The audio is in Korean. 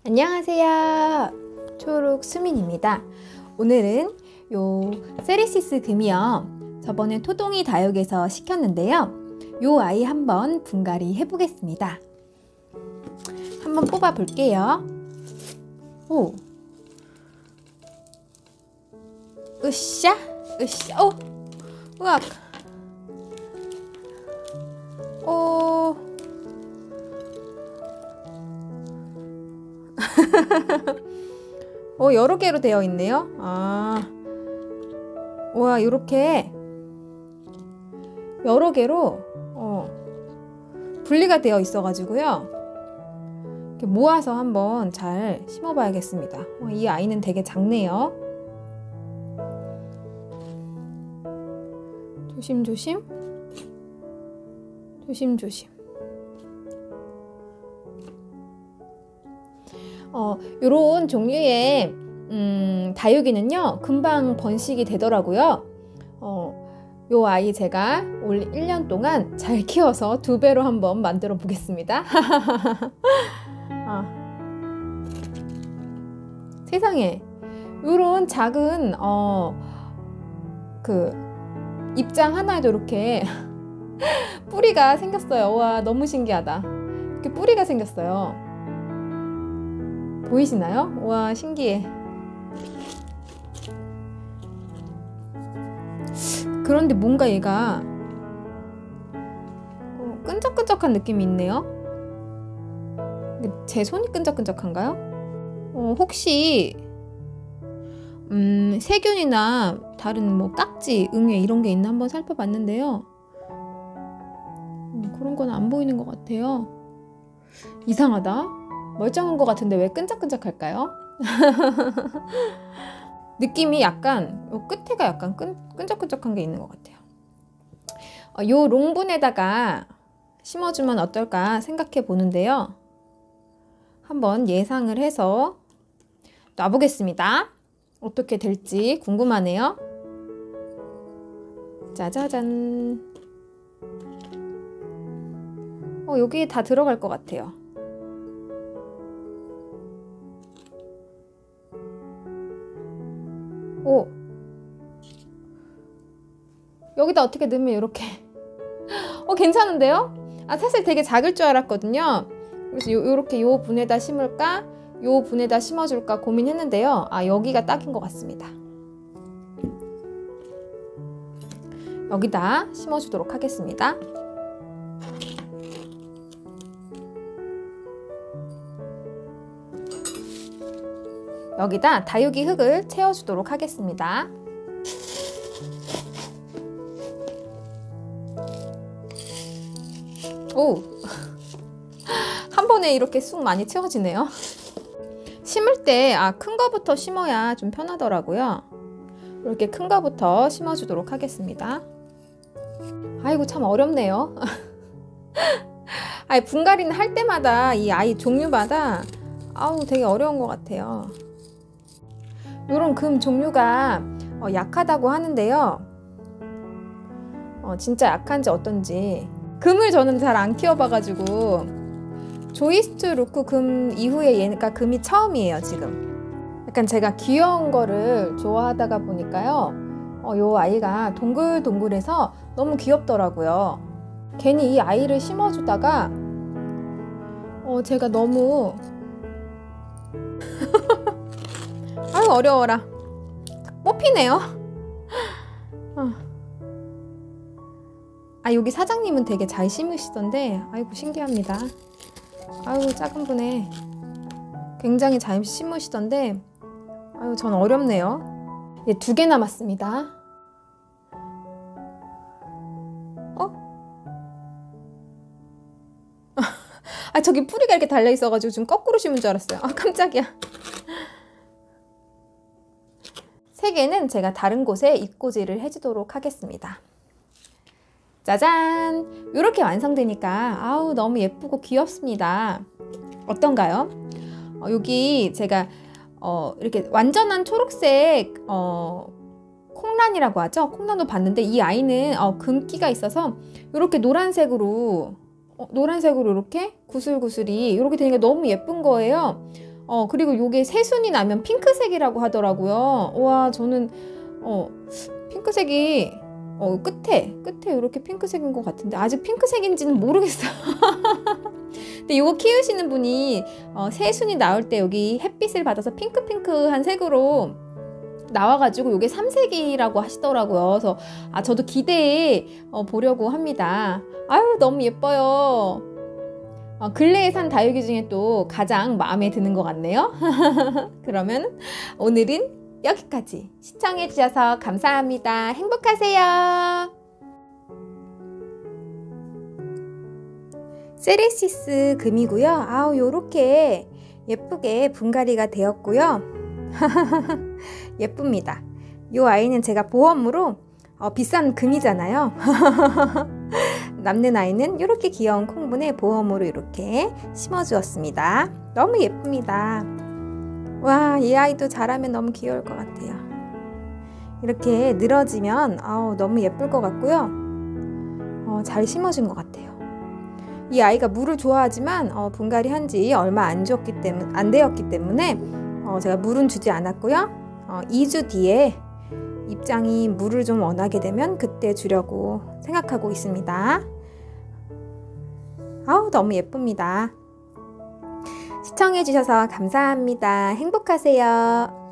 안녕하세요. 초록 수민입니다. 오늘은 요 세리시스 금이요, 저번에 토동이 다육에서 시켰는데요, 요 아이 한번 분갈이 해보겠습니다. 한번 뽑아 볼게요. 오, 으쌰 으쌰. 오, 으악. 오. 여러 개로 되어 있네요. 와, 이렇게 여러 개로 분리가 되어 있어 가지고요, 이렇게 모아서 한번 잘 심어 봐야겠습니다. 이 아이는 되게 작네요. 조심조심, 조심조심. 요런 종류의 다육이는요, 금방 번식이 되더라고요. 요 아이 제가 올 1년 동안 잘 키워서 2배로 한번 만들어 보겠습니다. 세상에, 요런 작은 그 입장 하나에도 이렇게 뿌리가 생겼어요. 와, 너무 신기하다. 이렇게 뿌리가 생겼어요. 보이시나요? 와, 신기해. 그런데 뭔가 얘가 끈적끈적한 느낌이 있네요. 제 손이 끈적끈적한가요? 혹시 세균이나 다른 뭐 딱지, 응애 이런 게 있나 한번 살펴봤는데요, 그런 건 안 보이는 것 같아요. 이상하다. 멀쩡한 것 같은데 왜 끈적끈적할까요? 느낌이 약간 끝에가 약간 끈적끈적한 게 있는 것 같아요. 요 롱분에다가 심어주면 어떨까 생각해 보는데요, 한번 예상을 해서 놔보겠습니다. 어떻게 될지 궁금하네요. 짜자잔. 여기에 다 들어갈 것 같아요. 오, 여기다 어떻게 넣으면 이렇게 괜찮은데요? 사실 되게 작을 줄 알았거든요. 그래서 요렇게 요 분에다 심을까, 요 분에다 심어줄까 고민했는데요, 여기가 딱인 것 같습니다. 여기다 심어주도록 하겠습니다. 여기다 다육이 흙을 채워주도록 하겠습니다. 오, 한 번에 이렇게 쑥 많이 채워지네요. 심을 때 큰 거부터 심어야 좀 편하더라고요. 이렇게 큰 거부터 심어주도록 하겠습니다. 아이고, 참 어렵네요. 분갈이는 할 때마다 이 아이 종류마다 되게 어려운 것 같아요. 이런 금 종류가 약하다고 하는데요, 진짜 약한지 어떤지. 금을 저는 잘 안 키워봐가지고 조이스트 루크 금 이후에 얘가 금이 처음이에요. 지금 약간 제가 귀여운 거를 좋아하다가 보니까요, 요 아이가 동글동글해서 너무 귀엽더라고요. 괜히 이 아이를 심어주다가 제가 너무 아유, 어려워라. 뽑히네요. 여기 사장님은 되게 잘 심으시던데, 아이고, 신기합니다. 아유, 작은 분에 굉장히 잘 심으시던데, 아유, 전 어렵네요. 2개 남았습니다. 저기 뿌리가 이렇게 달려 있어가지고 좀 거꾸로 심은 줄 알았어요. 깜짝이야. 3개는 제가 다른 곳에 잇꽂이를 해주도록 하겠습니다. 짜잔! 이렇게 완성되니까 너무 예쁘고 귀엽습니다. 어떤가요? 여기 제가 이렇게 완전한 초록색 콩란이라고 하죠? 콩란도 봤는데, 이 아이는 금기가 있어서 이렇게 노란색으로 이렇게 구슬구슬이 이렇게 되니까 너무 예쁜 거예요. 그리고 요게 새순이 나면 핑크색이라고 하더라고요. 와, 저는 핑크색이 끝에 이렇게 핑크색인 것 같은데 아직 핑크색인지는 모르겠어요. 근데 요거 키우시는 분이 새순이 나올 때 여기 햇빛을 받아서 핑크핑크한 색으로 나와가지고 요게 삼색이라고 하시더라고요. 그래서 저도 기대해 보려고 합니다. 아유, 너무 예뻐요. 근래에 산 다육이 중에 또 가장 마음에 드는 것 같네요. 그러면 오늘은 여기까지. 시청해주셔서 감사합니다. 행복하세요. 세레시스 금이고요. 요렇게 예쁘게 분갈이가 되었고요. 예쁩니다. 이 아이는 제가 보험으로 비싼 금이잖아요. 남는 아이는 이렇게 귀여운 콩분에 보험으로 이렇게 심어주었습니다. 너무 예쁩니다. 와, 이 아이도 자라면 너무 귀여울 것 같아요. 이렇게 늘어지면 너무 예쁠 것 같고요. 잘 심어진 것 같아요. 이 아이가 물을 좋아하지만 분갈이 한지 얼마 안 되었기 때문에 제가 물은 주지 않았고요. 2주 뒤에 입장이 물을 좀 원하게 되면 그때 주려고 생각하고 있습니다. 너무 예쁩니다. 시청해주셔서 감사합니다. 행복하세요.